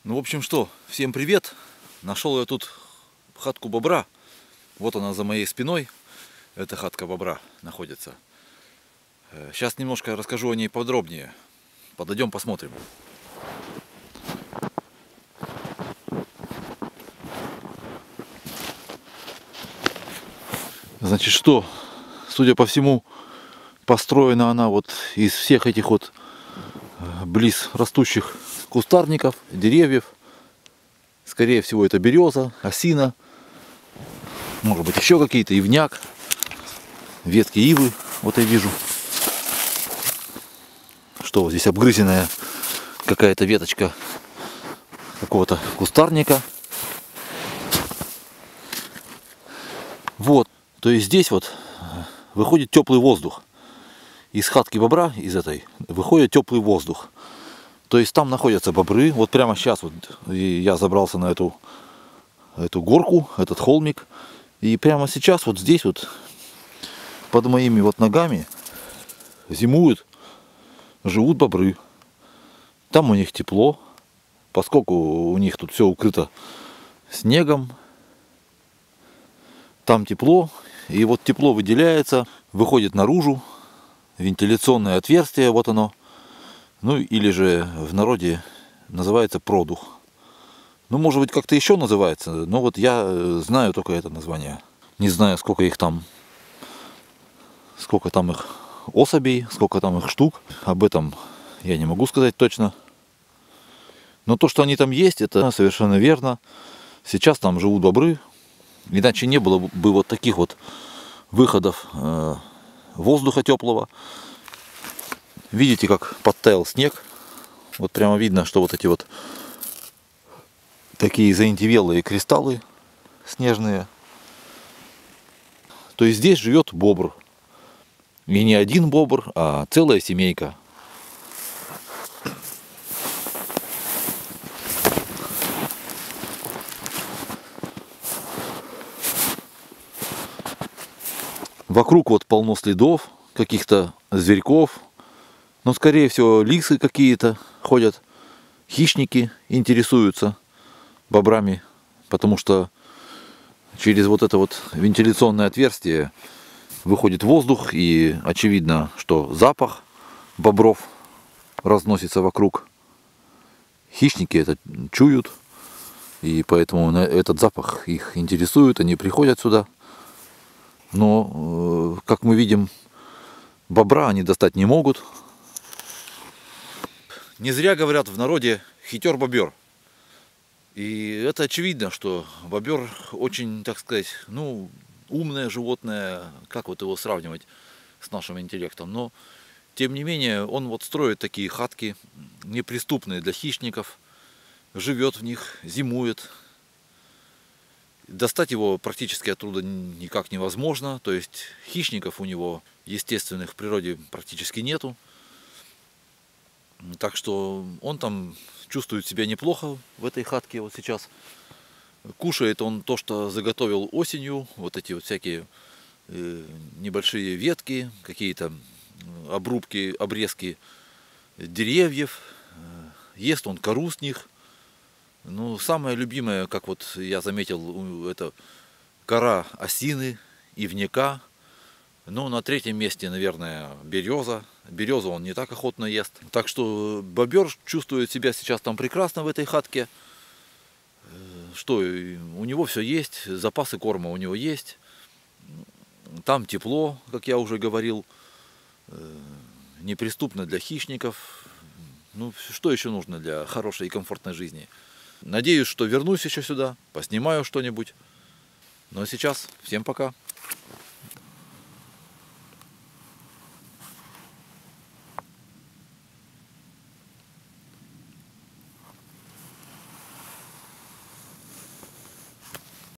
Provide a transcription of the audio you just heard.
Ну, в общем, что, всем привет. Нашел я тут хатку бобра. Вот она за моей спиной. Эта хатка бобра находится. Сейчас немножко расскажу о ней подробнее. Подойдем, посмотрим. Значит, что, судя по всему, построена она вот из всех этих вот близ растущих кустарников, деревьев. Скорее всего, это береза, осина, может быть, еще какие-то, ивняк, ветки ивы, вот я вижу. Что вот здесь обгрызенная какая-то веточка какого-то кустарника. Вот, то есть здесь вот выходит теплый воздух. Из хатки бобра, из этой, выходит теплый воздух. То есть там находятся бобры. Вот прямо сейчас вот я забрался на эту горку, этот холмик. И прямо сейчас вот здесь вот под моими вот ногами зимуют, живут бобры. Там у них тепло, поскольку у них тут все укрыто снегом. Там тепло, и вот тепло выделяется, выходит наружу, вентиляционное отверстие, вот оно. Ну или же в народе называется продух. Ну, может быть, как-то еще называется, но вот я знаю только это название. Не знаю, сколько там их особей, сколько там их штук. Об этом я не могу сказать точно. Но то, что они там есть, это совершенно верно. Сейчас там живут бобры. Иначе не было бы вот таких вот выходов воздуха теплого. Видите, как подтаял снег. Вот прямо видно, что вот эти вот такие заиндевелые кристаллы снежные. То есть здесь живет бобр. И не один бобр, а целая семейка. Вокруг вот полно следов каких-то зверьков. Но, скорее всего, лисы какие-то ходят. Хищники интересуются бобрами. Потому что через вот это вот вентиляционное отверстие выходит воздух. И очевидно, что запах бобров разносится вокруг. Хищники это чуют. И поэтому этот запах их интересует. Они приходят сюда. Но, как мы видим, бобра они достать не могут. Не зря говорят в народе хитер бобер. И это очевидно, что бобер очень, так сказать, ну, умное животное. Как вот его сравнивать с нашим интеллектом? Но, тем не менее, он вот строит такие хатки, неприступные для хищников. Живет в них, зимует. Достать его практически оттуда никак невозможно. То есть хищников у него естественных в природе практически нету. Так что он там чувствует себя неплохо в этой хатке вот сейчас. Кушает он то, что заготовил осенью. Вот эти вот всякие небольшие ветки, какие-то обрубки, обрезки деревьев. Ест он кору с них. Ну, самое любимое, как вот я заметил, это кора осины, ивняка. Ну, на третьем месте, наверное, береза. Березу он не так охотно ест. Так что бобер чувствует себя сейчас там прекрасно в этой хатке. Что, у него все есть, запасы корма у него есть. Там тепло, как я уже говорил. Неприступно для хищников. Ну, что еще нужно для хорошей и комфортной жизни? Надеюсь, что вернусь еще сюда, поснимаю что-нибудь. Ну а сейчас всем пока.